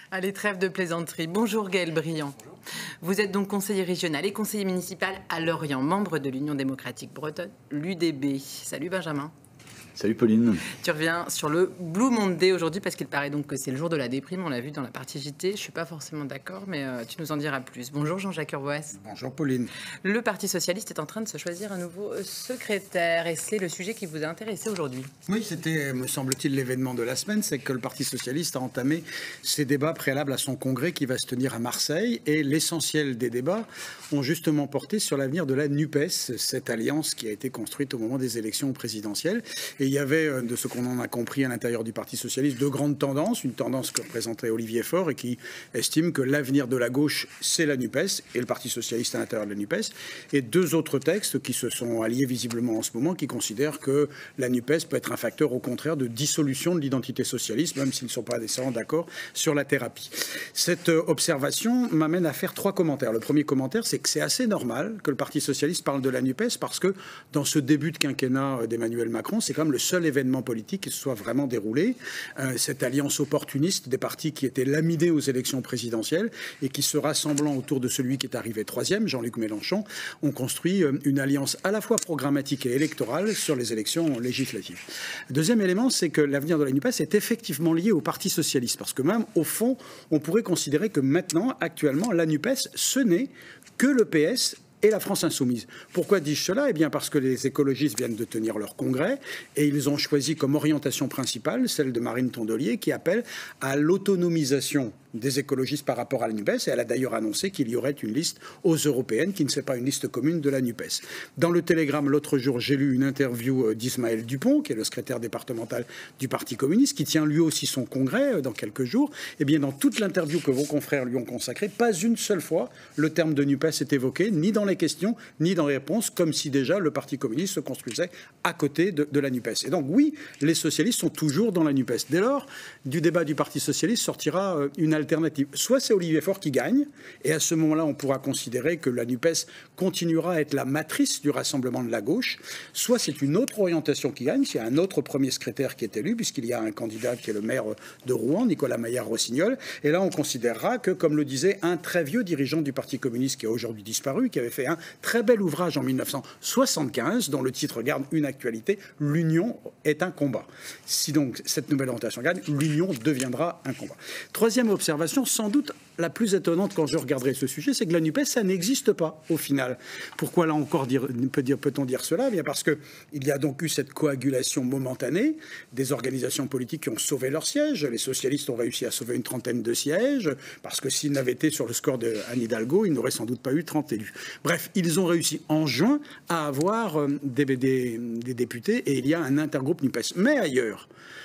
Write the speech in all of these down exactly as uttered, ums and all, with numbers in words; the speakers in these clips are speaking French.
Allez, trêve de plaisanterie. Bonjour Gaël Briand. Bonjour. Vous êtes donc conseiller régional et conseiller municipal à Lorient, membre de l'Union démocratique bretonne, l'U D B. Salut Benjamin. Salut Pauline. Tu reviens sur le Blue Monday aujourd'hui parce qu'il paraît donc que c'est le jour de la déprime. On l'a vu dans la partie J T. Je ne suis pas forcément d'accord, mais euh, tu nous en diras plus. Bonjour Jean-Jacques Urvoas. Bonjour Pauline. Le Parti socialiste est en train de se choisir un nouveau secrétaire et c'est le sujet qui vous a intéressé aujourd'hui. Oui, c'était, me semble-t-il, l'événement de la semaine. C'est que le Parti socialiste a entamé ses débats préalables à son congrès qui va se tenir à Marseille. Et l'essentiel des débats ont justement porté sur l'avenir de la NUPES, cette alliance qui a été construite au moment des élections présidentielles. Et il y avait, de ce qu'on en a compris à l'intérieur du Parti socialiste, deux grandes tendances. Une tendance que représentait Olivier Faure et qui estime que l'avenir de la gauche, c'est la NUPES et le Parti socialiste à l'intérieur de la NUPES. Et deux autres textes qui se sont alliés visiblement en ce moment, qui considèrent que la NUPES peut être un facteur, au contraire, de dissolution de l'identité socialiste, même s'ils ne sont pas nécessairement d'accord sur la thérapie. Cette observation m'amène à faire trois commentaires. Le premier commentaire, c'est que c'est assez normal que le Parti socialiste parle de la NUPES parce que dans ce début de quinquennat d'Emmanuel Macron, c'est quand même le seul événement politique qui se soit vraiment déroulé. Euh, cette alliance opportuniste des partis qui étaient laminés aux élections présidentielles et qui, se rassemblant autour de celui qui est arrivé troisième, Jean-Luc Mélenchon, ont construit euh, une alliance à la fois programmatique et électorale sur les élections législatives. Deuxième élément, c'est que l'avenir de la NUPES est effectivement lié au Parti socialiste, parce que même, au fond, on pourrait considérer que maintenant, actuellement, la NUPES, ce n'est que le P S et la France insoumise. Pourquoi dis-je cela? Eh bien parce que les écologistes viennent de tenir leur congrès et ils ont choisi comme orientation principale celle de Marine Tondelier qui appelle à l'autonomisation des écologistes par rapport à la NUPES, et elle a d'ailleurs annoncé qu'il y aurait une liste aux européennes qui ne serait pas une liste commune de la NUPES. Dans le Télégramme, l'autre jour, j'ai lu une interview d'Ismaël Dupont, qui est le secrétaire départemental du Parti communiste, qui tient lui aussi son congrès dans quelques jours. Et bien dans toute l'interview que vos confrères lui ont consacrée, pas une seule fois le terme de NUPES est évoqué, ni dans les questions, ni dans les réponses, comme si déjà le Parti communiste se construisait à côté de, de la NUPES. Et donc oui, les socialistes sont toujours dans la NUPES. Dès lors, du débat du Parti socialiste sortira une alternative. Soit c'est Olivier Faure qui gagne, et à ce moment-là, on pourra considérer que la NUPES continuera à être la matrice du rassemblement de la gauche, soit c'est une autre orientation qui gagne, c'est un autre premier secrétaire qui est élu, puisqu'il y a un candidat qui est le maire de Rouen, Nicolas Maillard-Rossignol, et là on considérera que, comme le disait un très vieux dirigeant du Parti communiste qui a aujourd'hui disparu, qui avait fait un très bel ouvrage en mille neuf cent soixante-quinze, dont le titre garde une actualité, « L'union est un combat ». Si donc cette nouvelle orientation gagne, l'union deviendra un combat. Troisième observation, sans doute la plus étonnante quand je regarderai ce sujet, c'est que la NUPES, ça n'existe pas au final. Pourquoi là encore dire, peut dire, peut-on dire cela? Bien parce qu'il y a donc eu cette coagulation momentanée des organisations politiques qui ont sauvé leurs sièges. Les socialistes ont réussi à sauver une trentaine de sièges, parce que s'ils n'avaient été sur le score de Anne Hidalgo, ils n'auraient sans doute pas eu trente élus. Bref, ils ont réussi en juin à avoir des, des, des députés, et il y a un intergroupe NUPES. Mais ailleurs,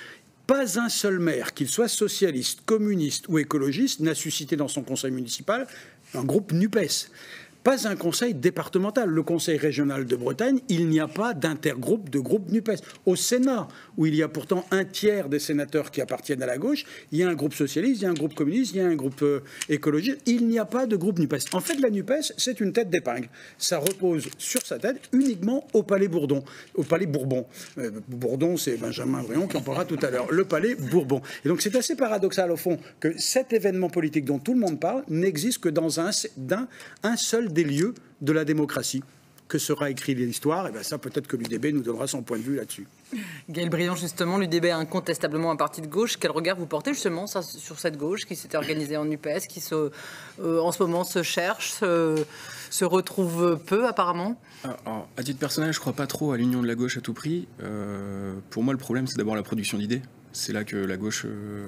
pas un seul maire, qu'il soit socialiste, communiste ou écologiste, n'a suscité dans son conseil municipal un groupe NUPES. Pas un conseil départemental. Le conseil régional de Bretagne, il n'y a pas d'intergroupe de groupe NUPES. Au Sénat, où il y a pourtant un tiers des sénateurs qui appartiennent à la gauche, il y a un groupe socialiste, il y a un groupe communiste, il y a un groupe euh, écologiste. Il n'y a pas de groupe NUPES. En fait, la NUPES, c'est une tête d'épingle. Ça repose sur sa tête uniquement au Palais Bourbon. Au Palais Bourbon. Euh, Bourdon, c'est Benjamin Briand qui en parlera tout à l'heure. Le Palais Bourbon. Et donc, c'est assez paradoxal, au fond, que cet événement politique dont tout le monde parle n'existe que dans un, d'un, un seul des lieux de la démocratie. Que sera écrit l'histoire? Et bien ça, peut-être que l'U D B nous donnera son point de vue là-dessus. Gaël Briand, justement, l'U D B est incontestablement un parti de gauche. Quel regard vous portez justement ça, sur cette gauche qui s'était organisée en NUPES, qui se, euh, en ce moment se cherche, se, se retrouve peu apparemment? Alors, à titre personnel, je ne crois pas trop à l'union de la gauche à tout prix. Euh, pour moi, le problème, c'est d'abord la production d'idées. C'est là que la gauche... Euh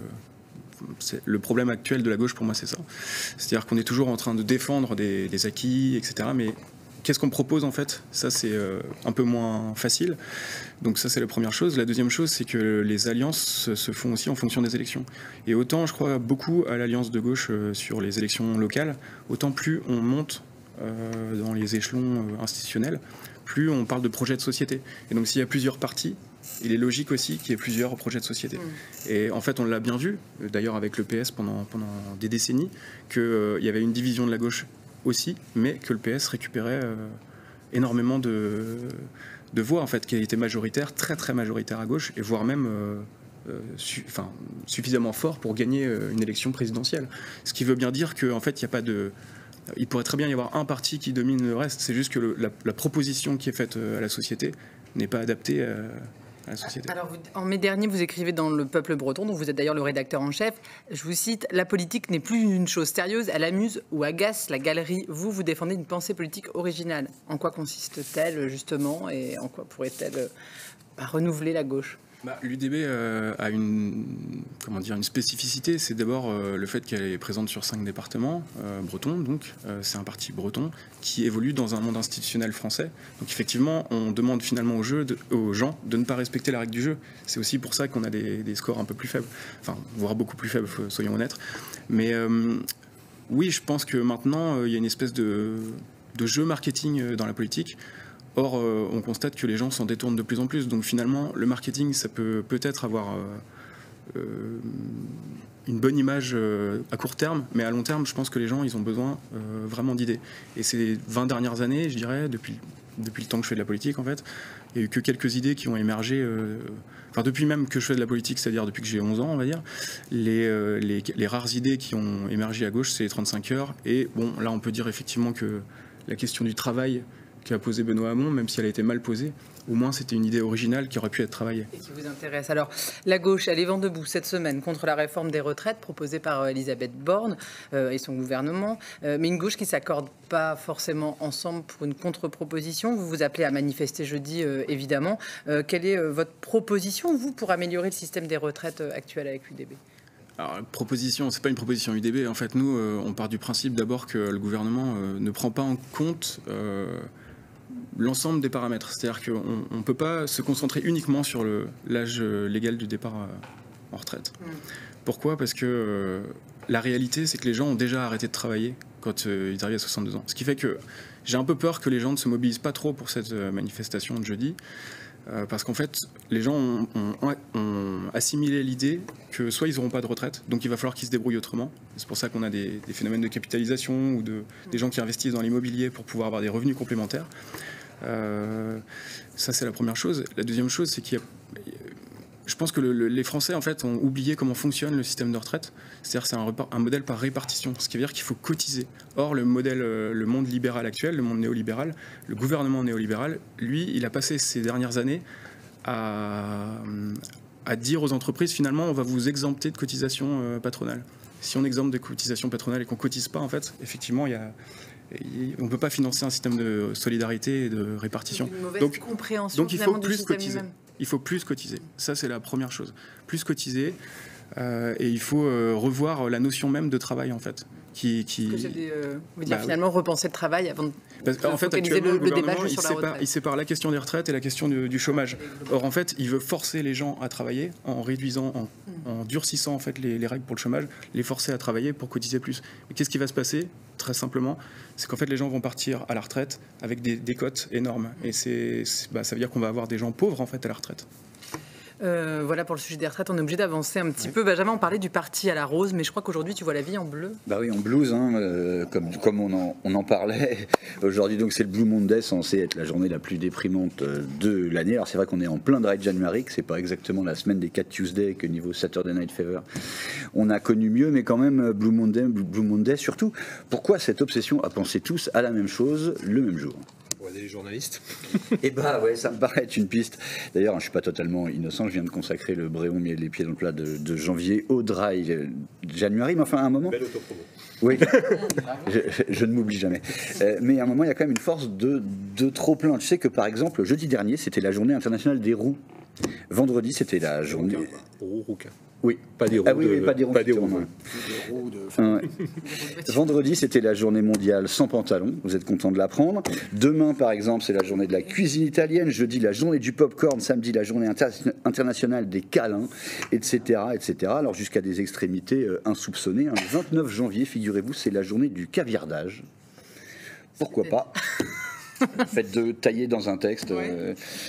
le problème actuel de la gauche, pour moi, c'est ça. C'est-à-dire qu'on est toujours en train de défendre des, des acquis, et cetera. Mais qu'est-ce qu'on propose, en fait? Ça, c'est euh, un peu moins facile. Donc ça, c'est la première chose. La deuxième chose, c'est que les alliances se font aussi en fonction des élections. Et autant, je crois beaucoup à l'alliance de gauche euh, sur les élections locales, autant plus on monte euh, dans les échelons euh, institutionnels, plus on parle de projets de société. Et donc, s'il y a plusieurs partis, il est logique aussi qu'il y ait plusieurs projets de société. Mmh. Et en fait, on l'a bien vu, d'ailleurs avec le P S pendant, pendant des décennies, qu'il euh, y avait une division de la gauche aussi, mais que le P S récupérait euh, énormément de, de voix, en fait, qui étaient majoritaires, très très majoritaires à gauche, et voire même euh, euh, su, enfin, suffisamment fort pour gagner euh, une élection présidentielle. Ce qui veut bien dire qu'en fait, il n'y a pas de... Il pourrait très bien y avoir un parti qui domine le reste. C'est juste que le, la, la proposition qui est faite à la société n'est pas adaptée à, à la société. Alors, vous, en mai dernier, vous écrivez dans Le Peuple breton, dont vous êtes d'ailleurs le rédacteur en chef, je vous cite, « La politique n'est plus une chose sérieuse, elle amuse ou agace la galerie. Vous, vous défendez une pensée politique originale. En quoi consiste-t-elle, justement, et en quoi pourrait-elle bah, renouveler la gauche ?» Bah, L'U D B euh, a une, comment dire, une spécificité, c'est d'abord euh, le fait qu'elle est présente sur cinq départements euh, bretons, donc euh, c'est un parti breton qui évolue dans un monde institutionnel français. Donc effectivement, on demande finalement aux, jeux de, aux gens de ne pas respecter la règle du jeu. C'est aussi pour ça qu'on a des, des scores un peu plus faibles, enfin voire beaucoup plus faibles, soyons honnêtes. Mais euh, oui, je pense que maintenant euh, il y a une espèce de, de jeu marketing dans la politique. Or, euh, on constate que les gens s'en détournent de plus en plus. Donc finalement, le marketing, ça peut peut-être avoir euh, euh, une bonne image euh, à court terme, mais à long terme, je pense que les gens, ils ont besoin euh, vraiment d'idées. Et ces vingt dernières années, je dirais, depuis, depuis le temps que je fais de la politique, en fait, il n'y a eu que quelques idées qui ont émergé. Euh, enfin, depuis même que je fais de la politique, c'est-à-dire depuis que j'ai onze ans, on va dire, les, euh, les, les rares idées qui ont émergé à gauche, c'est les trente-cinq heures. Et bon, là, on peut dire effectivement que la question du travail qu'a posé Benoît Hamon, même si elle a été mal posée, au moins c'était une idée originale qui aurait pu être travaillée. Et qui vous intéresse. Alors, la gauche, elle est vent debout cette semaine contre la réforme des retraites proposée par Elisabeth Borne euh, et son gouvernement, euh, mais une gauche qui ne s'accorde pas forcément ensemble pour une contre-proposition. Vous vous appelez à manifester jeudi, euh, évidemment. Euh, quelle est euh, votre proposition, vous, pour améliorer le système des retraites euh, actuel avec l'U D B ? Alors, proposition, c'est pas une proposition U D B. En fait, nous, euh, on part du principe d'abord que le gouvernement euh, ne prend pas en compte euh, l'ensemble des paramètres. C'est-à-dire qu'on ne peut pas se concentrer uniquement sur l'âge légal du départ en retraite. Mmh. Pourquoi ? Parce que euh, la réalité, c'est que les gens ont déjà arrêté de travailler quand euh, ils arrivent à soixante-deux ans. Ce qui fait que j'ai un peu peur que les gens ne se mobilisent pas trop pour cette euh, manifestation de jeudi. Euh, parce qu'en fait, les gens ont, ont, ont assimilé l'idée que soit ils n'auront pas de retraite, donc il va falloir qu'ils se débrouillent autrement. C'est pour ça qu'on a des, des phénomènes de capitalisation ou de, des gens qui investissent dans l'immobilier pour pouvoir avoir des revenus complémentaires. Euh, ça, c'est la première chose. La deuxième chose, c'est qu'il y a... Je pense que le, le, les Français, en fait, ont oublié comment fonctionne le système de retraite. C'est-à-dire c'est un, un modèle par répartition, ce qui veut dire qu'il faut cotiser. Or, le modèle, le monde libéral actuel, le monde néolibéral, le gouvernement néolibéral, lui, il a passé ces dernières années à, à dire aux entreprises, finalement, on va vous exempter de cotisations euh, patronales. Si on exempte des cotisations patronales et qu'on ne cotise pas, en fait, effectivement, il y a... on ne peut pas financer un système de solidarité et de répartition. Une mauvaise donc, compréhension donc il faut plus système cotiser. Lui-même. Il faut plus cotiser. Ça, c'est la première chose. Plus cotiser. Euh, et il faut euh, revoir la notion même de travail, en fait. Qui, qui... Que des, euh, vous dire bah, finalement oui. repenser le travail avant de Parce, en fait, actuellement, le, le, le débat il sur la sépare, retraite. il sépare la question des retraites et la question du, du chômage. Or, en fait, il veut forcer les gens à travailler en réduisant, en, mmh. en durcissant en fait les, les règles pour le chômage, les forcer à travailler pour cotiser plus. Mais qu'est-ce qui va se passer ? Très simplement, c'est qu'en fait, les gens vont partir à la retraite avec des, des cotes énormes. Et c'est, c'est, bah, ça veut dire qu'on va avoir des gens pauvres en fait à la retraite. Euh, voilà pour le sujet des retraites, on est obligé d'avancer un petit ouais. peu. Benjamin, on parlait du parti à la rose, mais je crois qu'aujourd'hui tu vois la vie en bleu. Bah oui, en blues, hein, euh, comme, comme on, en, on en parlait. Aujourd'hui, donc c'est le Blue Monday, censé être la journée la plus déprimante de l'année. Alors c'est vrai qu'on est en plein Dry January, que c'est pas exactement la semaine des quatre Tuesday que niveau Saturday Night Fever on a connu mieux, mais quand même Blue Monday, Blue Monday surtout. Pourquoi cette obsession à penser tous à la même chose le même jour ? Les journalistes. Et bah ouais, ça me paraît être une piste. D'ailleurs, je ne suis pas totalement innocent, je viens de consacrer le Bréon mis les pieds dans le plat de, de janvier au Dry January, mais enfin à un moment. Belle autopromo. Oui, je, je, je ne m'oublie jamais. Euh, mais à un moment, il y a quand même une force de, de trop plein. Tu sais que par exemple, jeudi dernier, c'était la journée internationale des roues. Vendredi, c'était la journée. Roux, rouquin. Oui, pas des roues. Ah oui, de... oui, pas des roues. Pas des roues. Des roues de... enfin, vendredi, c'était la journée mondiale sans pantalon. Vous êtes content de l'apprendre. Demain, par exemple, c'est la journée de la cuisine italienne. Jeudi, la journée du popcorn. Samedi, la journée inter... internationale des câlins, et cetera, et cetera. Alors jusqu'à des extrémités euh, insoupçonnées. Le vingt-neuf janvier, figurez-vous, c'est la journée du caviardage. Pourquoi pas ? Faites de tailler dans un texte. Euh...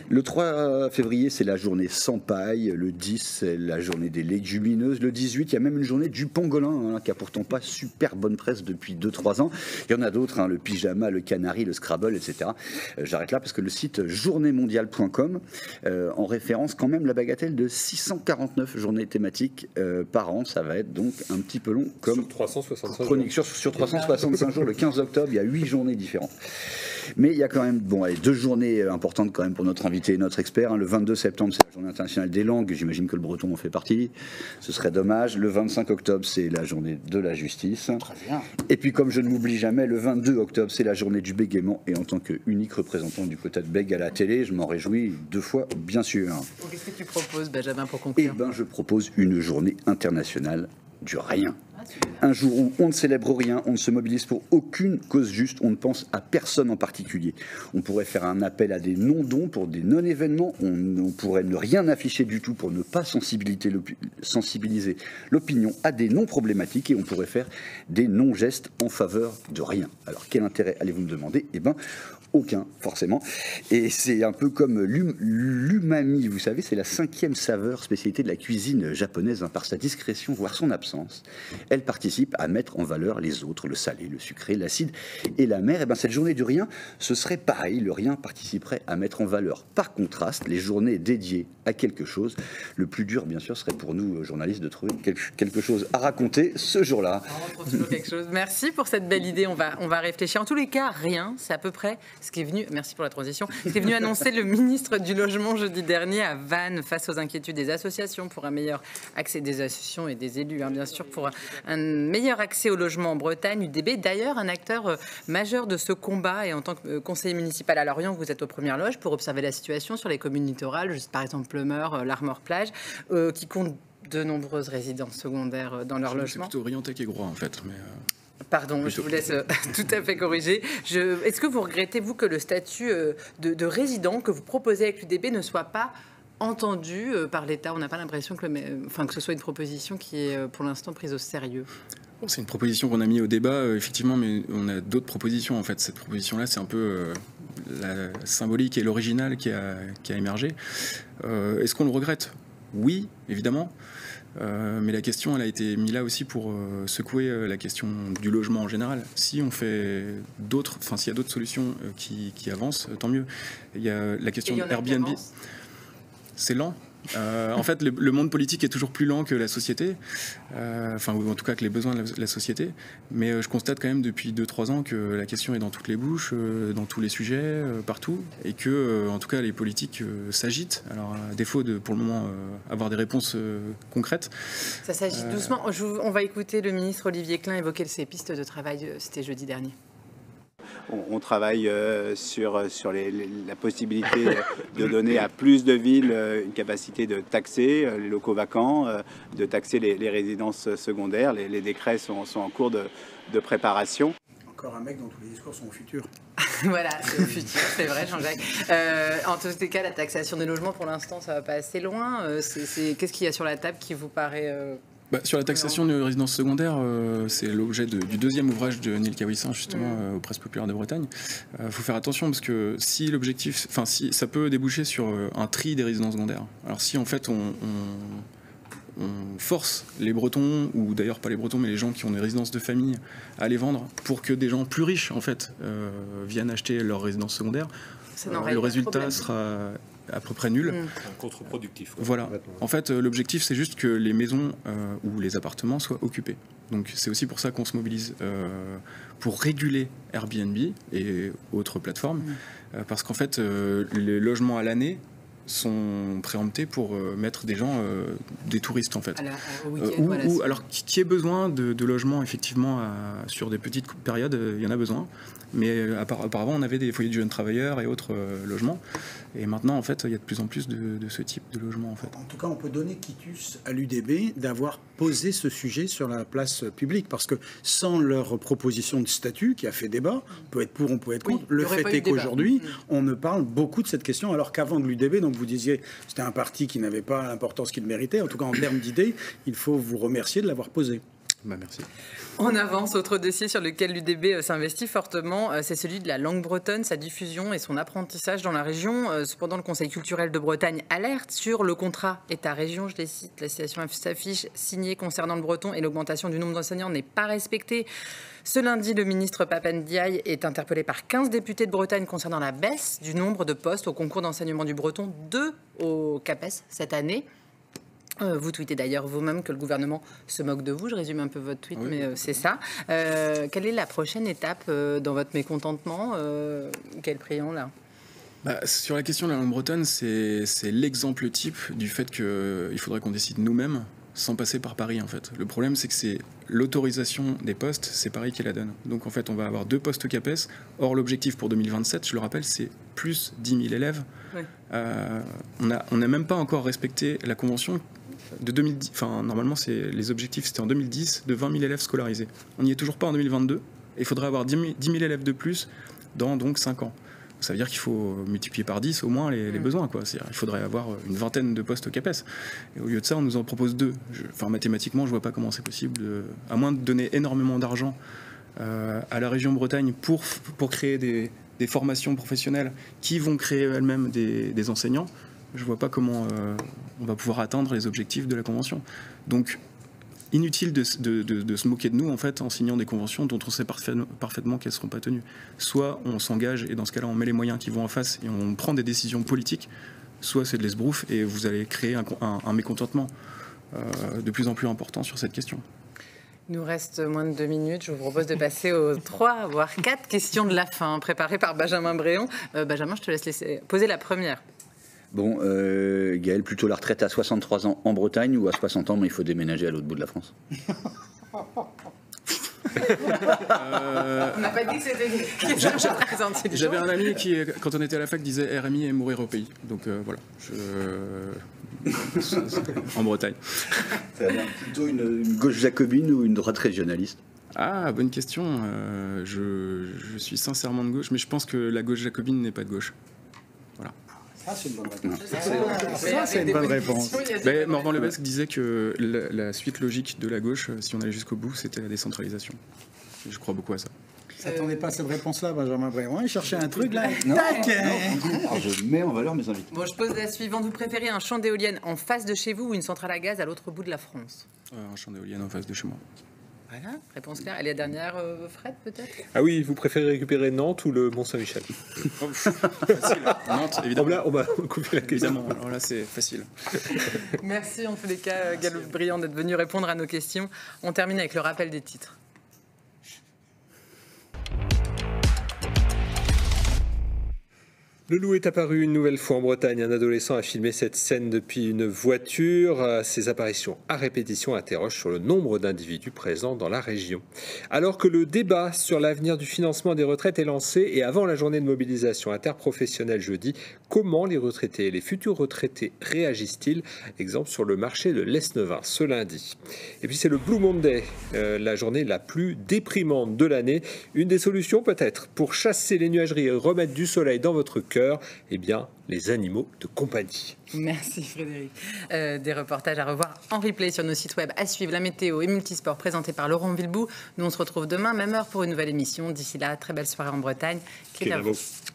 Le trois février, c'est la journée sans paille. Le dix, c'est la journée des légumineuses. Le dix-huit, il y a même une journée du pangolin, hein, qui a pourtant pas super bonne presse depuis deux trois ans. Il y en a d'autres, hein, le pyjama, le canari, le Scrabble, et cetera. Euh, J'arrête là parce que le site journée mondiale point com, euh, en référence quand même la bagatelle de six cent quarante-neuf journées thématiques euh, par an. Ça va être donc un petit peu long comme Sur trois cent soixante-cinq chronique. Sur, sur trois cent soixante-cinq jours, le quinze octobre, il y a huit journées différentes. Mais il y a quand même bon, allez, deux journées importantes quand même pour notre invité et notre expert. Hein. Le vingt-deux septembre, c'est la journée internationale des langues. J'imagine que le breton en fait partie. Ce serait dommage. Le vingt-cinq octobre, c'est la journée de la justice. Très bien. Et puis, comme je ne m'oublie jamais, le vingt-deux octobre, c'est la journée du bégaiement. Et en tant qu'unique représentant du quota de bègue à la télé, je m'en réjouis deux fois, bien sûr. Qu'est-ce que tu proposes, Benjamin, pour Eh conclure? bien, je propose une journée internationale du rien. Un jour où on ne célèbre rien, on ne se mobilise pour aucune cause juste, on ne pense à personne en particulier. On pourrait faire un appel à des non-dons pour des non-événements, on, on pourrait ne rien afficher du tout pour ne pas sensibiliser l'opi- sensibiliser l'opinion à des non-problématiques et on pourrait faire des non-gestes en faveur de rien. Alors quel intérêt allez-vous me demander? Eh bien, aucun, forcément. Et c'est un peu comme l'um- l'umami, vous savez, c'est la cinquième saveur, spécialité de la cuisine japonaise, hein, par sa discrétion, voire son absence. Elle participe à mettre en valeur les autres, le salé, le sucré, l'acide et la mer. Et bien cette journée du rien, ce serait pareil, le rien participerait à mettre en valeur. Par contraste, les journées dédiées à quelque chose, le plus dur, bien sûr, serait pour nous, journalistes, de trouver quelque chose à raconter ce jour-là. On retrouve toujours quelque chose. Merci pour cette belle idée. On va, on va réfléchir. En tous les cas, rien, c'est à peu près ce qui est venu. Merci pour la transition. Ce qui est venu annoncer le ministre du Logement jeudi dernier à Vannes face aux inquiétudes des associations pour un meilleur accès des associations et des élus, hein, bien sûr, pour un meilleur accès au logement en Bretagne. U D B, d'ailleurs, un acteur euh, majeur de ce combat. Et en tant que euh, conseiller municipal à Lorient, vous êtes aux premières loges pour observer la situation sur les communes littorales, juste par exemple Pleumeur, euh, l'Armor-Plage, euh, qui comptent de nombreuses résidences secondaires euh, dans leur C'est logement. plutôt Orienté et Groix, en fait. Mais euh, Pardon, je vous laisse euh, tout à fait corriger. Je- Est-ce que vous regrettez, vous, que le statut euh, de, de résident que vous proposez avec l'U D B ne soit pas entendu euh, par l'État? On n'a pas l'impression que, le ma- enfin, que ce soit une proposition qui est euh, pour l'instant prise au sérieux. bon, c'est une proposition qu'on a mis au débat, euh, effectivement, mais on a d'autres propositions. En fait, cette proposition-là, c'est un peu euh, la symbolique et l'original qui a, qui a émergé. Euh, Est-ce qu'on le regrette? Oui, évidemment. Euh, mais la question, elle a été mise là aussi pour euh, secouer euh, la question du logement en général. Si on fait d'autres, enfin s'il y a d'autres solutions euh, qui, qui avancent, euh, tant mieux. Il y a la question Et il y de en a qui Airbnb. avancent. C'est lent. Euh, en fait, le, le monde politique est toujours plus lent que la société, euh, enfin, ou en tout cas que les besoins de la, la société. Mais euh, je constate quand même depuis deux trois ans que la question est dans toutes les bouches, euh, dans tous les sujets, euh, partout, et que, euh, en tout cas, les politiques euh, s'agitent. Alors, à défaut de, pour le moment, euh, avoir des réponses euh, concrètes. Ça s'agit Euh, doucement. Je vous- on va écouter le ministre Olivier Klein évoquer ses pistes de travail. euh, C'était jeudi dernier. On, on travaille euh, sur, sur les- les- la possibilité de donner à plus de villes euh, une capacité de taxer euh, les locaux vacants, euh, de taxer les, les résidences secondaires. Les, les décrets sont, sont en cours de, de préparation. Encore un mec dont tous les discours sont au futur. Voilà, c'est au futur, c'est vrai, Jean-Jacques. Euh, en tous les cas, la taxation des logements, pour l'instant, ça va pas assez loin. Euh, c'est- c'est- Qu'est-ce qu'il y a sur la table qui vous paraît euh, Bah, sur la taxation de résidence secondaire, euh, c'est l'objet de- du deuxième ouvrage de Neil Kawissin, justement, Mm. euh, aux Presses populaires de Bretagne. Il faut faire attention parce que si l'objectif, enfin, si ça peut déboucher sur euh, un tri des résidences secondaires. Alors si en fait on, on- on force les Bretons, ou d'ailleurs pas les Bretons, mais les gens qui ont des résidences de famille à les vendre pour que des gens plus riches en fait euh, viennent acheter leur résidence secondaire, ça euh, n'en le règle pas résultat problème. sera à peu près nul. Mm. Contre-productif. quoi, Voilà. complètement. En fait, euh, l'objectif, c'est juste que les maisons euh, ou les appartements soient occupés. Donc, c'est aussi pour ça qu'on se mobilise euh, pour réguler Airbnb et autres plateformes, euh, parce qu'en fait, euh, les logements à l'année sont préemptés pour euh, mettre des gens, euh, des touristes en fait. À la- au Euh, week-end, ou, voilà, ou- c'est- alors qui, qui ait besoin de, de logements effectivement à- sur des petites périodes, euh, il y en a besoin. Mais euh, appar- auparavant, on avait des foyers de jeunes travailleurs et autres euh, logements. Et maintenant, en fait, il y a de plus en plus de, de ce type de logements en fait. En tout cas, on peut donner quitus à l'U D B d'avoir posé ce sujet sur la place publique, parce que sans leur proposition de statut, qui a fait débat, on peut être pour, on peut être Oui, contre, il y le aurait fait pas eu est de débat. qu'aujourd'hui, Mm. on ne parle beaucoup de cette question, alors qu'avant de l'U D B, donc vous disiez, c'était un parti qui n'avait pas l'importance qu'il méritait, en tout cas en termes d'idées, il faut vous remercier de l'avoir posé. Bah, merci. On avance, autre dossier sur lequel l'U D B s'investit fortement, c'est celui de la langue bretonne, sa diffusion et son apprentissage dans la région. Cependant, le Conseil culturel de Bretagne alerte sur le contrat État-région, je les cite, la situation s'affiche signée concernant le breton et l'augmentation du nombre d'enseignants n'est pas respectée. Ce lundi, le ministre Papa Ndiaye est interpellé par quinze députés de Bretagne concernant la baisse du nombre de postes au concours d'enseignement du breton, deux au CAPES cette année. Euh, vous tweetez d'ailleurs vous-même que le gouvernement se moque de vous. Je résume un peu votre tweet, oui. mais euh, c'est ça. Euh, quelle est la prochaine étape euh, dans votre mécontentement euh, Quel Priant, là bah, sur la question de la langue bretonne, c'est, c'est l'exemple type du fait qu'il euh, faudrait qu'on décide nous-mêmes sans passer par Paris, en fait. Le problème, c'est que c'est l'autorisation des postes, c'est Paris qui la donne. Donc, en fait, on va avoir deux postes CAPES. Or, l'objectif pour deux mille vingt-sept, je le rappelle, c'est plus dix mille élèves. Oui. Euh, on n'a on a même pas encore respecté la convention de deux mille dix. Enfin, normalement, c'est, les objectifs, c'était en deux mille dix, de vingt mille élèves scolarisés. On n'y est toujours pas en deux mille vingt-deux. Et il faudrait avoir dix mille élèves de plus dans donc cinq ans. Ça veut dire qu'il faut multiplier par dix au moins les, les besoins, quoi. C'est-à-dire, il faudrait avoir une vingtaine de postes au CAPES. Et au lieu de ça, on nous en propose deux. Je, enfin, mathématiquement, je ne vois pas comment c'est possible, de, à moins de donner énormément d'argent euh, à la région Bretagne pour, pour créer des, des formations professionnelles qui vont créer elles-mêmes des, des enseignants. Je ne vois pas comment euh, on va pouvoir atteindre les objectifs de la Convention. Donc, inutile de, de, de, de se moquer de nous en fait en signant des conventions dont on sait parfaitement, parfaitement qu'elles ne seront pas tenues. Soit on s'engage et dans ce cas-là on met les moyens qui vont en face et on prend des décisions politiques, soit c'est de l'esbrouf et vous allez créer un, un, un mécontentement euh, de plus en plus important sur cette question. Il nous reste moins de deux minutes. Je vous propose de passer aux trois, voire quatre questions de la fin préparées par Benjamin Bréon. Euh, Benjamin, je te laisse laisser poser la première. Bon, euh, Gaël, plutôt la retraite à soixante-trois ans en Bretagne ou à soixante ans, mais il faut déménager à l'autre bout de la France? euh... On n'a pas dit que c'était des questions intelligentes. J'avais un ami qui, quand on était à la fac, disait R M I et mourir au pays. Donc euh, voilà, je... en Bretagne. Plutôt une, une gauche jacobine ou une droite régionaliste? Ah, bonne question. Euh, je, je suis sincèrement de gauche, mais je pense que la gauche jacobine n'est pas de gauche. Voilà. Ça, c'est une bonne réponse. Ça, c'est une bonne réponse. Mais Morvan Lebesgue disait que la, la suite logique de la gauche, si on allait jusqu'au bout, c'était la décentralisation. Je crois beaucoup à ça. Ça n'attendait pas à cette réponse-là, Benjamin Bréon. Il cherchait un truc là. Non, Tac non. Alors, je mets en valeur mes invités. Bon, je pose la suivante. Vous préférez un champ d'éoliennes en face de chez vous ou une centrale à gaz à l'autre bout de la France? euh, Un champ d'éoliennes en face de chez moi. Voilà, réponse claire. Et la dernière, euh, Fred, peut-être? Ah oui, vous préférez récupérer Nantes ou le Mont-Saint-Michel? Facile. Nantes, évidemment. Là, on va couper la question. Évidemment, alors là, c'est facile. Merci en tous les cas, Galop Briand, d'être venu répondre à nos questions. On termine avec le rappel des titres. Le loup est apparu une nouvelle fois en Bretagne. Un adolescent a filmé cette scène depuis une voiture. Ces apparitions à répétition interrogent sur le nombre d'individus présents dans la région. Alors que le débat sur l'avenir du financement des retraites est lancé et avant la journée de mobilisation interprofessionnelle jeudi, comment les retraités et les futurs retraités réagissent-ils? Exemple sur le marché de l'Esnevin ce lundi. Et puis c'est le Blue Monday, euh, la journée la plus déprimante de l'année. Une des solutions peut-être pour chasser les nuageries et remettre du soleil dans votre cœur, eh bien, les animaux de compagnie. Merci Frédéric. Euh, des reportages à revoir en replay sur nos sites web, à suivre, la météo et multisport présentés par Laurent Villebout. Nous, on se retrouve demain, même heure pour une nouvelle émission. D'ici là, très belle soirée en Bretagne. Clé